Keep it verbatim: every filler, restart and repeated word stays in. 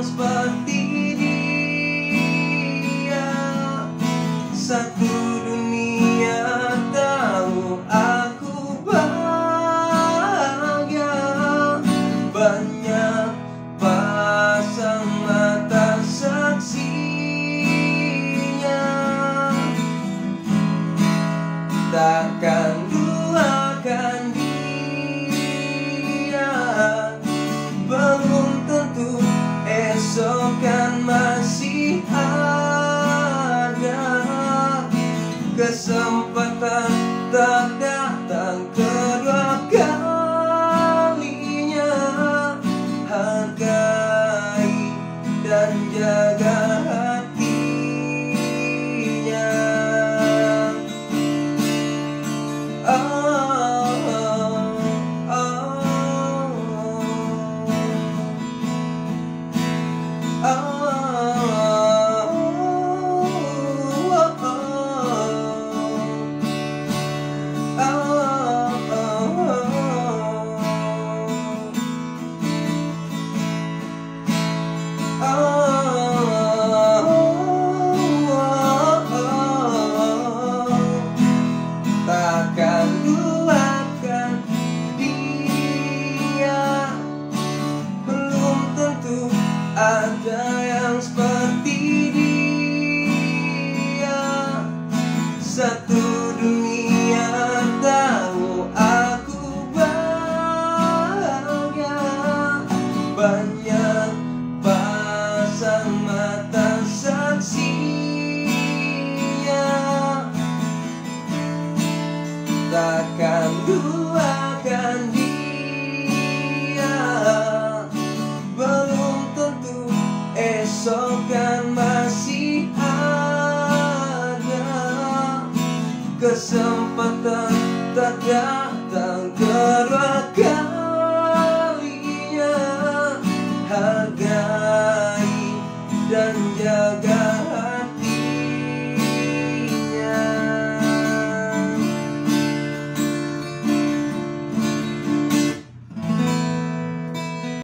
yang seperti dia. Satu dunia tahu aku bahagia. Banyak pasang mata saksinya. Takkan duakan dia. Belum tentu esok kan masih ada. Kesempatan tak datang kedua kalinya. Hargai dan jaga hatinya. Oh, oh, oh, takkan luapkan dia. Belum tentu ada yang seperti dia. Satu dunia tahu aku bahagia. Banyak pasang mata saksinya. Takkan duakan dia. Belum tentu esok kan masih ada. Kesempatan tak datang kedua kalinya. Hargai dan jaga